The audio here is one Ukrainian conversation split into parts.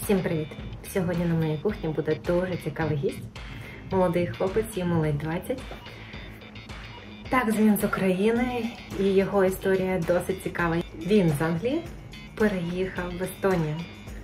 Всім привіт! Сьогодні на моїй кухні буде дуже цікавий гість. Молодий хлопець, йому ледь 20. Так, він з України і його історія досить цікава. Він з Англії переїхав в Естонію.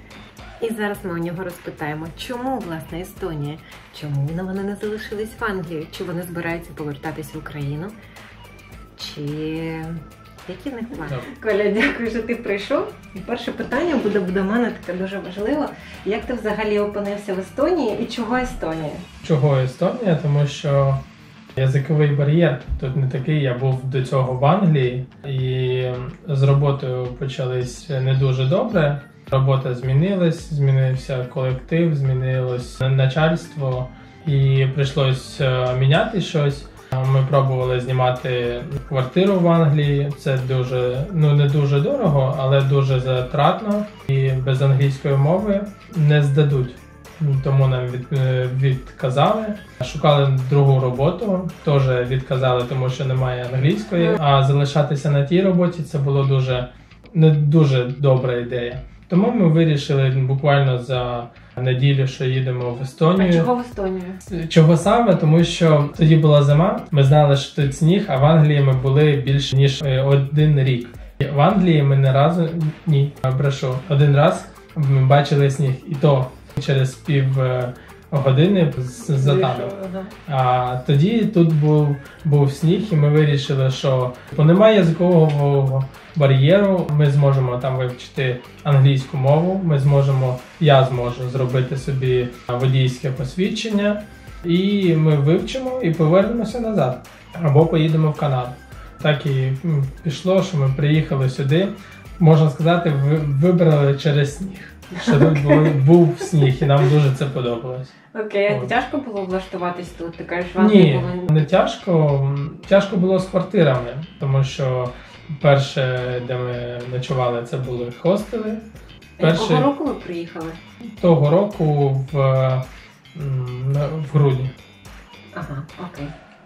І зараз ми у нього розпитаємо, чому, власне, Естонія? Чому вони не залишились в Англії? Чи вони збираються повертатись в Україну? Чи... які в них плани? Коля, дякую, що ти прийшов. І перше питання буде до мене таке дуже важливе. Як ти взагалі опинився в Естонії і чого Естонія? Чого Естонія? Тому що язиковий бар'єр тут не такий. Я був до цього в Англії і з роботою почались не дуже добре. Робота змінилась, змінився колектив, змінилось начальство і прийшлось міняти щось. Ми пробували знімати квартиру в Англії. Це дуже, не дуже дорого, але дуже затратно. І без англійської мови не здадуть. Тому нам відказали. Шукали другу роботу, теж відказали, тому що немає англійської. А залишатися на тій роботі це було не дуже добра ідея. Тому ми вирішили буквально за неділю, що їдемо в Естонію. А чого в Естонію? Чого саме? Тому що тоді була зима, ми знали, що тут сніг, а в Англії ми були більше ніж 1 рік. В Англії ми не разу, один раз ми бачили сніг, і то через півгодини затанув. А тоді тут був сніг, і ми вирішили, що немає язикового бар'єру, ми зможемо там вивчити англійську мову, я зможу зробити собі водійське посвідчення, і ми вивчимо і повернемося назад, або поїдемо в Канаду. Так і пішло, що ми приїхали сюди, можна сказати, вибрали через сніг. Що тут був сніг, і нам дуже це подобалось. Окей, а тяжко було влаштуватись тут? Ти кажеш, Ні, не тяжко. Тяжко було з квартирами, тому що перше, де ми ночували, це були хостели. Якого року ви приїхали? Того року в грудні. Ага, окей.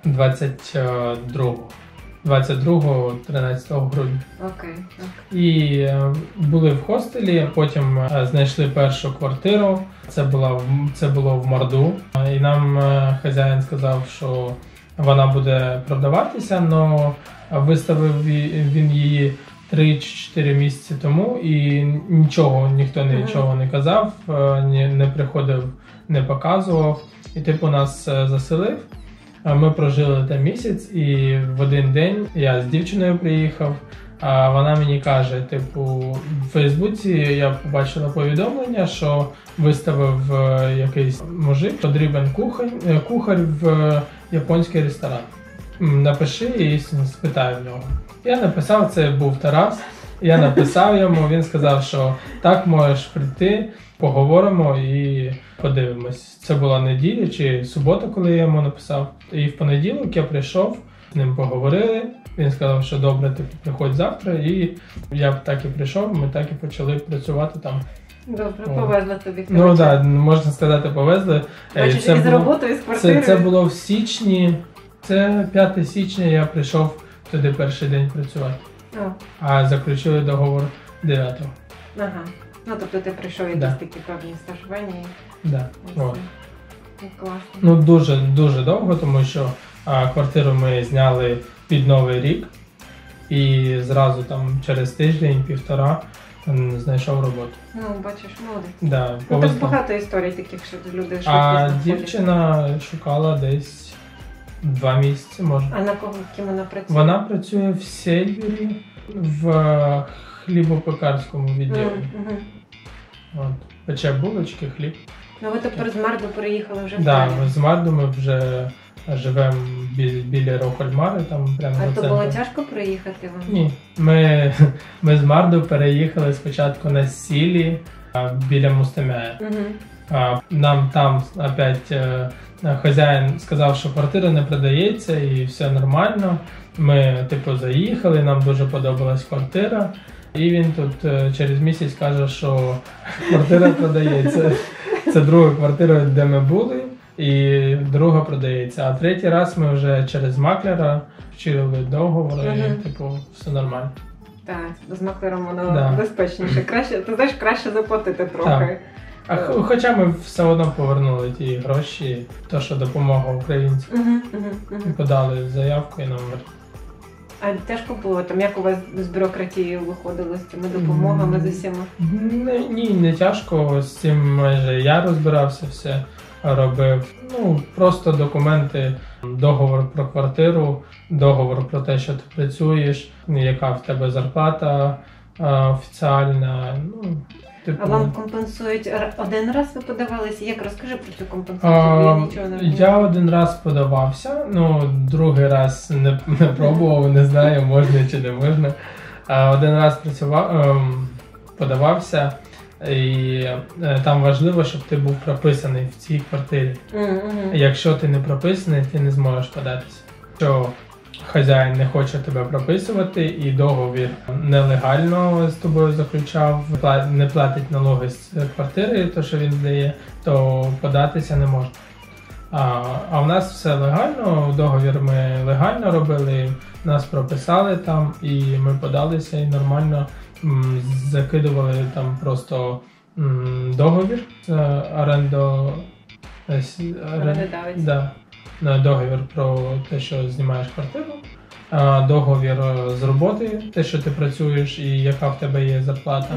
22-13 грудня. Окей. І були в хостелі, потім знайшли першу квартиру, це було в Марду. І нам хазяїн сказав, що вона буде продаватися, але виставив він її 3-4 місяці тому, і ніхто нічого не казав, не приходив, не показував. І нас заселив. Ми прожили там місяць, і в один день я з дівчиною приїхав, а вона мені каже, в Фейсбуці я побачила повідомлення, що виставив якийсь мужик, потрібен кухар в японський ресторан. Напиши і спитай в нього. Я написав, це був Тарас, я написав йому, він сказав, що так, можеш прийти, поговоримо і подивимось. Це була неділя чи субота, коли я йому написав. І в понеділок я прийшов, з ним поговорили. Він сказав, що добре, ти приходь завтра. І я так і прийшов, ми так і почали працювати там. Добре, повезли тобі. Так, можна сказати, повезли. Бачиш, із роботи, із квартири? Це було в січні, це 5 січня я прийшов туди перший день працювати. А заключили договор 9-го. Ага. Тобто ти прийшов якісь такі певні стажування? Так. Класно. Дуже довго, тому що квартиру ми зняли під Новий рік. І зразу там через тиждень-півтора знайшов роботу. Бачиш, молодець. Да, так багато історій таких, що люди швидко знаходять. А дівчина шукала десь 2 місяці, може. А на ким вона працює? Вона працює в Сельбері, в хлібопекарському відділі. Пече булочки, хліб. Ви тепер з Марду переїхали вже в Далі? Так, з Марду ми вже живемо біля Рокольмари, там прямо в центрі. А то було тяжко приїхати вам? Ні. Ми з Марду переїхали спочатку на Сілі, біля Мустемяя. Нам там опять хазяїн сказав, що квартира не продається і все нормально. Ми заїхали, нам дуже подобалась квартира. І він тут через місяць каже, що квартира продається. Це друга квартира, де ми були, і друга продається. А третій раз ми вже через маклера вчили договор, і все нормально. Так, з маклером воно безпечніше. Краще, ти знаєш, краще заплатити трохи. Хоча ми все одно повернули ті гроші, то що допомога українцям. Подали заявку і нам вернули. А тяжко було там, як у вас з бюрократією виходило, з цими допомогами, з усіма? Ні, не тяжко, з цим майже я розбирався, все робив. Ну, просто документи, договор про квартиру, договор про те, що ти працюєш, яка в тебе зарплата офіціальна, ну, типу... А вам компенсують один раз ви подавалися? Як розкажи про цю компенсацію, бо я нічого не розумію. Я один раз подавався, ну, другий раз не пробував, не знаю, можна чи не можна. Один раз подавався, і там важливо, щоб ти був прописаний в цій квартирі. Якщо ти не прописаний, ти не зможеш податися. Якщо хазяїн не хоче тебе прописувати і договір нелегально з тобою заключав, не платить налоги з квартири, то що він здає, то податися не можна. А в нас все легально, договір ми легально робили, нас прописали там і ми подалися і нормально закидували там просто договір договір про те, що знімаєш квартиру, договір з роботи, те, що ти працюєш і яка в тебе є зарплата.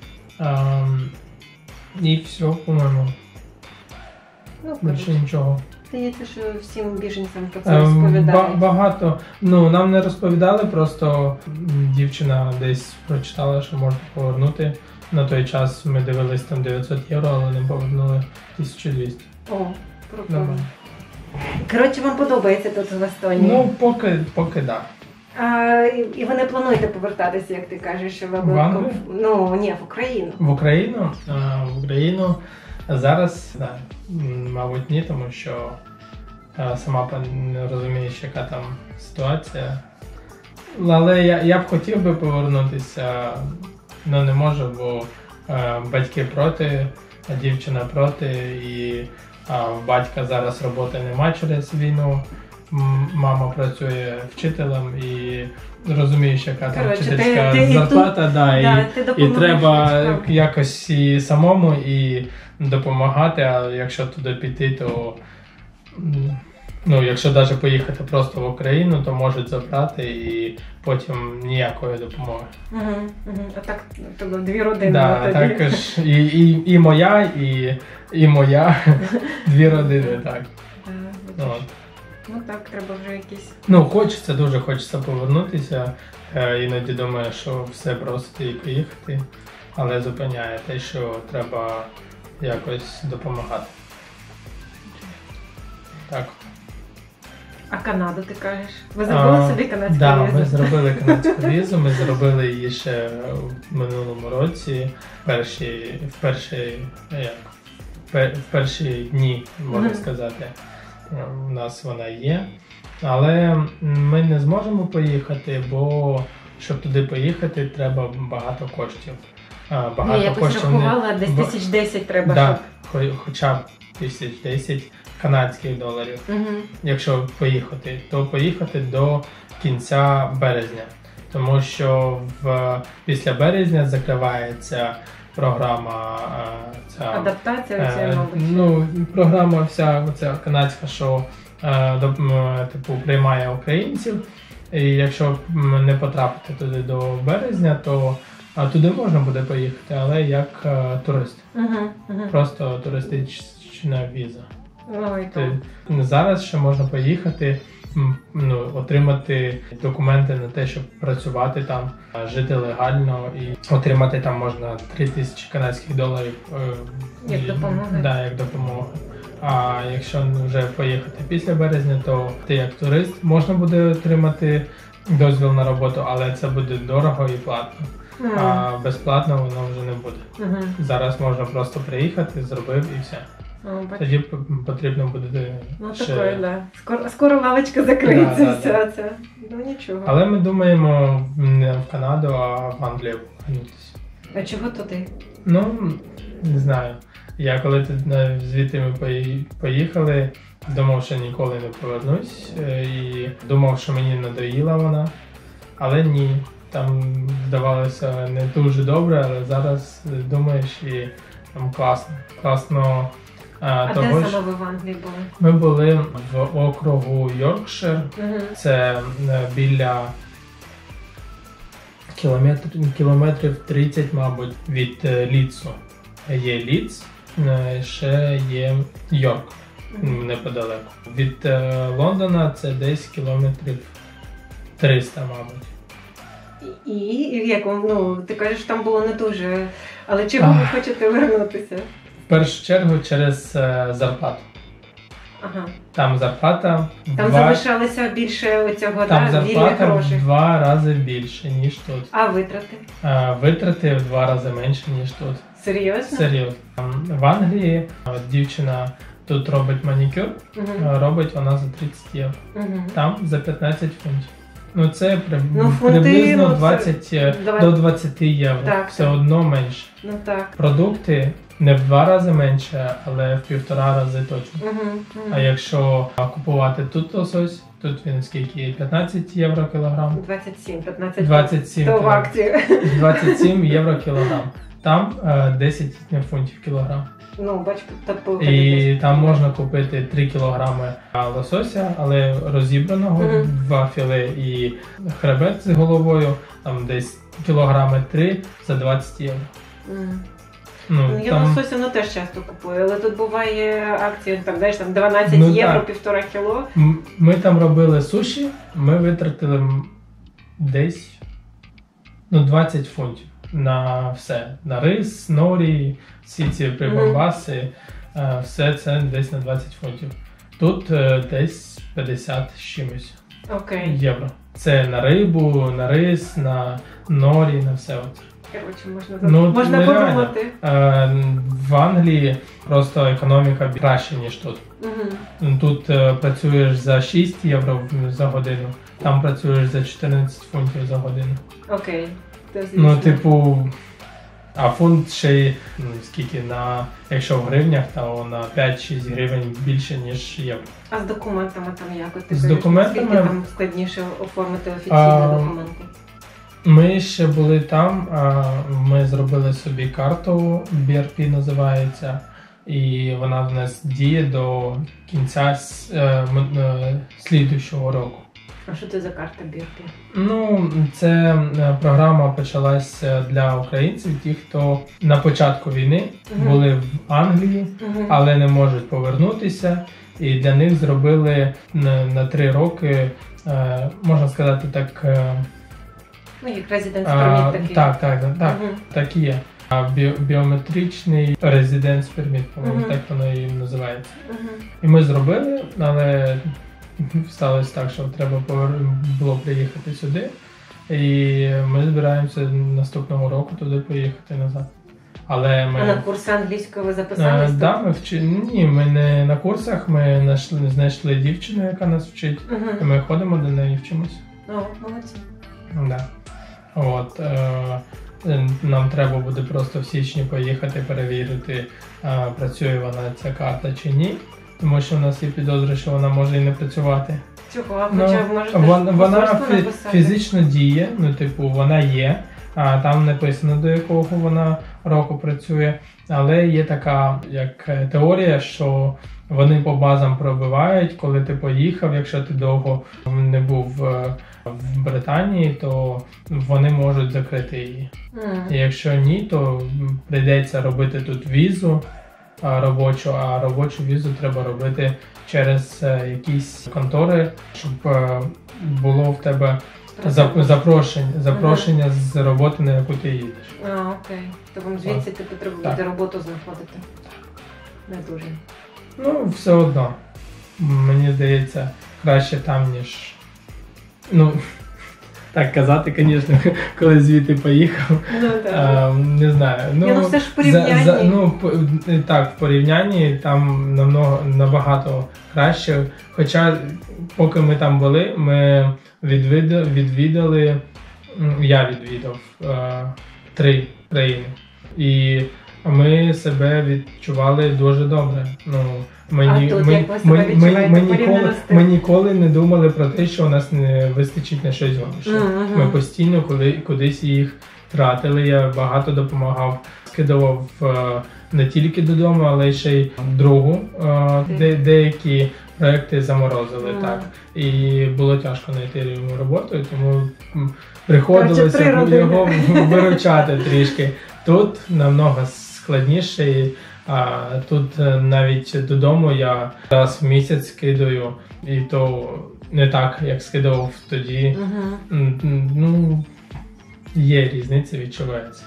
І все, по-моєму. Ну, більше нічого. Здається, що всім біженцям про це розповідають. Багато. Ну, нам не розповідали, просто дівчина десь прочитала, що можна повернути. На той час ми дивились там 900 євро, але не повернули 1200. О, прикольно. Коротше, вам подобається тут в Естонії? Ну, поки да. І ви не плануєте повертатися, як ти кажеш, що ви... В Англію? Ну, ні, в Україну. В Україну? В Україну зараз, да, мабуть, ні, тому що сама не розумієш, яка там ситуація. Але я б хотів би повернутися, але не можу, бо батьки проти, дівчина проти, і в батька зараз роботи нема через війну. Мама працює вчителем і розумієш, яка там вчительська зарплата, і треба якось і самому і допомагати, а якщо туди піти, то ну, якщо навіть поїхати просто в Україну, то можуть забрати і потім ніякої допомоги. А так, тобто дві родини. Да, також і моя, і моя, дві родини, так. Ну так, треба вже якісь... Ну, дуже хочеться повернутися. Іноді думаю, що все просто і поїхати, але зупиняє те, що треба якось допомагати. Так. А Канаду, ти кажеш? Ви зробили собі канадську візу? Так, ми зробили канадську візу, ми зробили її ще в минулому році, в перші дні, можна сказати. У нас вона є, але ми не зможемо поїхати, бо щоб туди поїхати, треба багато коштів. Я якось рахувала, десь 1010 треба. Так, хоча б 1010 канадських доларів. Якщо поїхати, то поїхати до кінця березня. Тому що після березня закривається програма адаптація, мабуть. Ну, програма вся оця канадська, що типу приймає українців. І якщо не потрапити туди до березня, то туди можна буде поїхати, але як турист. Просто туристична віза. Зараз ще можна поїхати, отримати документи на те, щоб працювати там, жити легально, і отримати там можна 3000 канадських доларів як допомога. Да, як допомога. А якщо вже поїхати після березня, то ти як турист можна буде отримати дозвіл на роботу, але це буде дорого і платно. А безплатно воно вже не буде. Зараз можна просто приїхати, зробив і все. Тоді потрібно буде ще... Такое, да. Скоро лавочка закриється, все це. Ну нічого. Але ми думаємо не в Канаду, а в Англію повернутися. А чого туди? Ну, не знаю. Я коли звідти ми поїхали, думав, що ніколи не повернусь. І думав, що мені надоїла вона. Але ні. Там здавалося не дуже добре, але зараз думаєш і Там класно. А де саме ви в Англії були? Ми були в округу Йоркшир. Це біля кілометрів 30, мабуть, від Лідсу. Є Лідс, ще є Йорк неподалеку. Від Лондона це десь кілометрів 300, мабуть. І як вам, ти кажеш, там було не дуже, але чого ви хочете вернутися? В першу чергу через зарплату. Ага. Там зарплата... залишалося більше оцього, там вільних грошей? В 2 рази більше, ніж тут. А витрати? Витрати в 2 рази менше, ніж тут. Серйозно? Серйозно. В Англії дівчина тут робить манікюр, робить вона за 30 євро. Там за 15 фунтів. Це приблизно 20 до 20 євро. Так, все одно менше. Так. Продукти не в 2 рази менше, але в 1,5 рази точно. А якщо купувати тут лосось, тут він скільки? 15 євро кілограм? 27 то в акції. 27 євро кілограм. Там 10 фунтів кілограм. І там можна купити 3 кілограми лосося, але розібраного, 2 філе і хребет з головою, там десь кілограми 3 за 20 євро. Я лосося теж часто купую, але тут буває акція, там 12 євро, 1,5 кіло. Ми там робили суші, ми витратили десь 20 фунтів. На все. На рис, норі, всі ці прибамбаси, все це десь на 20 фунтів. Тут десь 50 з чимось євро. Це на рибу, на рис, на норі, на все. Можна подумати. В Англії просто економіка краща, ніж тут. Тут працюєш за 6 євро за годину, там працюєш за 14 фунтів за годину. Окей. А фунт ще скільки якщо в гривнях, то на 5-6 гривень більше, ніж євро. А з документами там як? З документами? Скільки там складніше оформити офіційні документи? Ми ще були там, ми зробили собі карту, BRP називається, і вона в нас діє до кінця слідуючого року. А що це за карта BRP? Це програма почалася для українців, ті, хто на початку війни були в Англії, але не можуть повернутися. І для них зробили на 3 роки, можна сказати так... як резиденс перміт такий. Так, так і є. Біометричний резиденс перміт, по-моєму, так воно і називається. І ми зробили, але... Сталося так, що треба було приїхати сюди, і ми збираємося наступного року туди поїхати назад. А на курси англійської ви записалися? Ні, ми не на курсах, ми знайшли дівчину, яка нас вчить, і ми ходимо до неї, вчимося. Молодці. Нам треба буде просто в січні поїхати перевірити, працює вона ця карта чи ні. Тому що в нас є підозри, що вона може і не працювати. Чого? Вона фізично діє, вона є, а там написано, до якого вона року працює. Але є така як теорія, що вони по базам пробивають, коли ти поїхав, якщо ти довго не був в Британії, то вони можуть закрити її. І якщо ні, то прийдеться робити тут візу робочу, а робочу візу треба робити через якісь контори, щоб було в тебе запрошення з роботи, на яку ти їдеш. Окей. То вам звідси треба буде роботу знаходити? Не дуже. Все одно. Мені здається, краще там, ніж... Так казати, звісно, коли звідти поїхав, не знаю. Все ж в порівнянні. В порівнянні там набагато краще. Хоча, поки ми там були, ми я відвідав 3 країни. І ми себе відчували дуже добре. Ми ніколи не думали про те, що у нас не вистачить на щось грошей. Ми постійно кудись їх тратили. Я багато допомагав, скидував не тільки додому, але ще й другу. Деякі проекти заморозили, так. І було тяжко знайти йому роботу, тому приходилося його виручати трішки. Тут намного складніше. Тут навіть додому я раз в місяць скидаю, і то не так, як скидав тоді. Ну, є різниця, відчувається.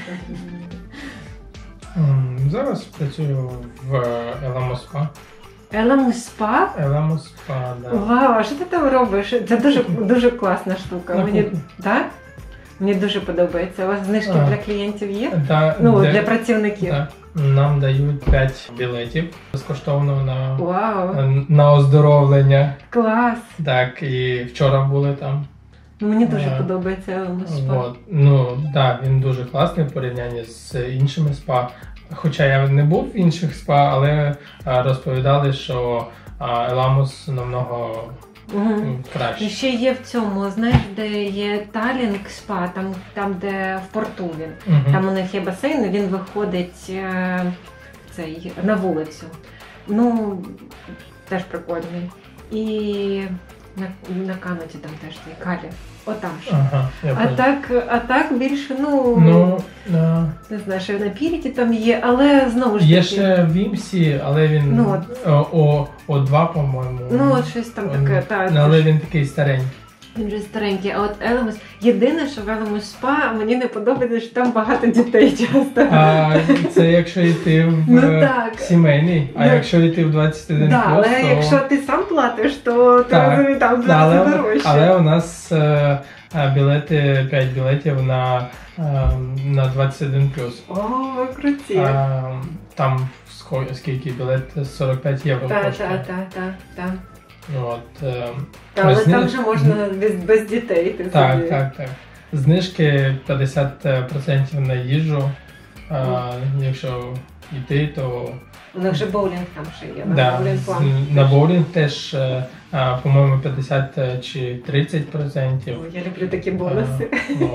Зараз працюю в Елемо Спа. Елемо Спа? Елемо Спа, да. Вау, а що ти там робиш? Це дуже класна штука. Так? Мені дуже подобається. У вас знижки для клієнтів є? Для працівників? Так. Нам дають 5 білетів безкоштовно на оздоровлення. Клас! Так, і вчора були там. Мені дуже подобається Елемо Спа. Так, він дуже класний в порівнянні з іншими спа. Хоча я не був в інших спа, але розповідали, що Еламус намного краще. І ще є в цьому, знаєш, де є Талінг Спа, там де в порту він. Там у них є басейн, і він виходить на вулицю. Ну, теж прикольний. І на Канаді там теж є Калі. Отам ще. А так більше, не знаю, що на Піріті там є, але знову ж таки. Є ще в Імсі, але він О2, по-моєму. Ну, щось там таке, так. Але він такий старенький. Він вже старенький, а от Елемос, єдине, що в Елемос Спа, мені не подобається, що там багато дітей часто. Це якщо йти в сімейний, а якщо йти в 21+, так, але якщо ти сам платиш, то ти розумієш, там вже дорожче. Але у нас 5 білетів на 21+. О, круті. Там скільки білет? 45 євро коштує. Так. Але там же можна без дітей. Так. Знижки 50% на їжу. Якщо йти, то... У них же боулінг там ще є. На боулінг теж, по-моєму, 50 чи 30%. Я люблю такі бонуси.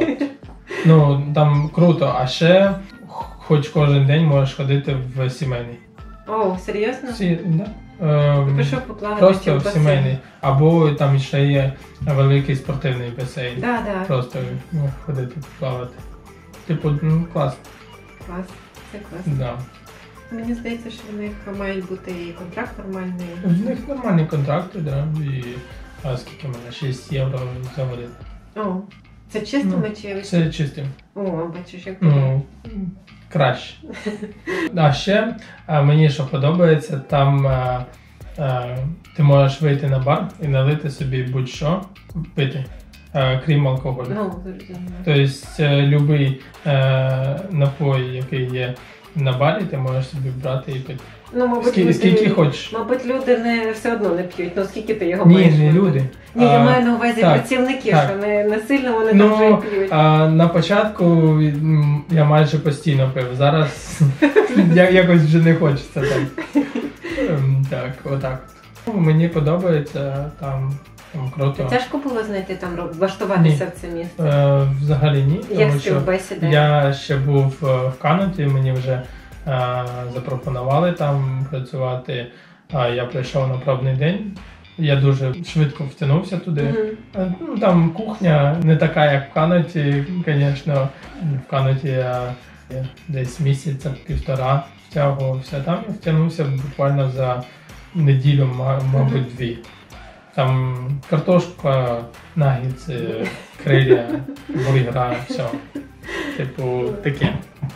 Там круто. А ще хоч кожен день можеш ходити в сімейний. О, серйозно? Пішов поплавати просто в сімейний. Або там ще є великий спортивний басейн. Просто ходити поплавати. Класно. Клас, це класно. Мені здається, що в них мають бути і контракт нормальний. В них нормальні контракти, і скільки в мене? 6 євро за годину. О, це чистими чи? Це чистим. О, бачиш, як краще. А ще мені що подобається, там ти можеш вийти на бар і налити собі будь-що пити, крім алкоголю. Тобто будь-який напій, який є на барі, ти можеш собі брати і пити. Скільки хочеш. Мабуть, люди все одно не п'ють, скільки ти його маєш? Ні, не люди. Я маю на увазі працівники, що не сильно вони там вже п'ють. На початку я майже постійно пив, зараз якось вже не хочеться так. Так, отак. Мені подобається, там круто. Тяжко було знайти там, влаштуватися в це місце? Взагалі ні. Як співбесіда? Я ще був в Канаді, мені вже запропонували там працювати. Я прийшов на пробний день. Я дуже швидко втягнувся туди. Там кухня не така, як в Канаді, звісно. В Канаді я десь місяця-півтора втягувався. Там я втягнувся буквально за неділю, мабуть, 2. Там картошка, наггетси, крилля, бургера, все. Таке.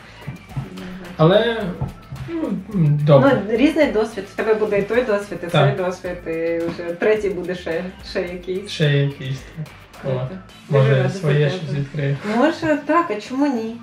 Але добре. Різний досвід. В тебе буде і той досвід, і цей досвід, і вже третій буде ще якийсь. Ще якийсь. Може своє щось відкриє. Може так, а чому ні?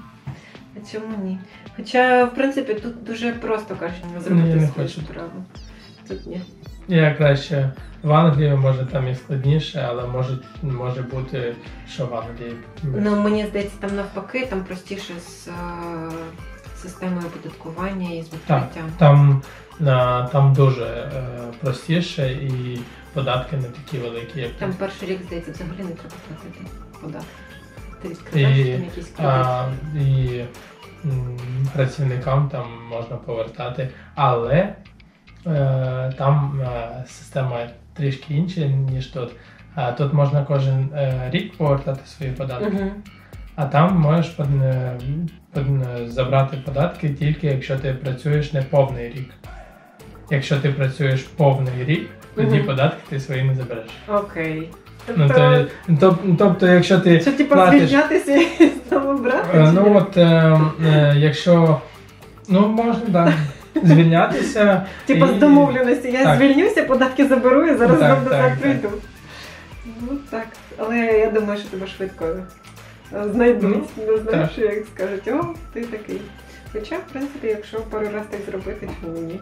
Хоча, в принципі, тут дуже просто, кажуть, зробити свою справу. Тут ні. Я краще в Англії, може там і складніше, але може бути, що в Англії. Мені здається, там навпаки, там простіше з системою оподаткування і з відкриттям. Там дуже простіше і податки не такі великі, як там перший рік, здається, взагалі не треба платити податки. Ти відкриваєш там якісь кредити. працівникам там можна повертати, але там система трішки інша, ніж тут. Тут можна кожен рік повертати свої податки, а там можеш забрати податки тільки якщо ти працюєш не повний рік. Якщо ти працюєш повний рік, тоді податки ти свої не забереш. Окей. Тобто, якщо ти що, типу, платиш... звільнятися і знову брати? Ну от, якщо... Ну, можна, так. Звільнятися. Типа з домовленості. Я звільнюся, податки заберу і зараз знову так прийду. Ну так. Але я думаю, що тебе швидко знайдуть. Не знаєш, як скажуть, о, ти такий. Хоча, в принципі, якщо пару раз так зробити, чому ні?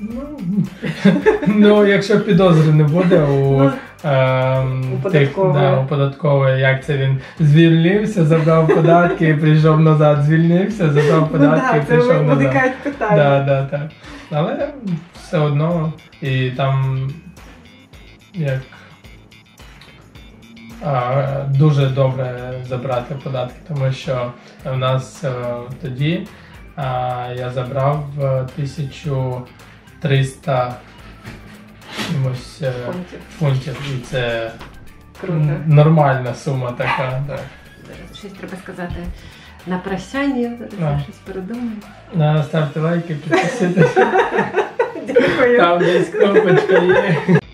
Ну, якщо підозри не буде у податкової, як це він звільнився, забрав податки, прийшов назад, звільнився, забрав податки, прийшов назад. Це виникають питання. Так. Але все одно, і там як дуже добре забрати податки, тому що в нас тоді я забрав 1300 фунтів, і це круто. Нормальна сума така. Так. Щось треба сказати на прощання, щось передумаю. Ставте лайки, підписуйтесь. Дякую. Там десь кнопочка є.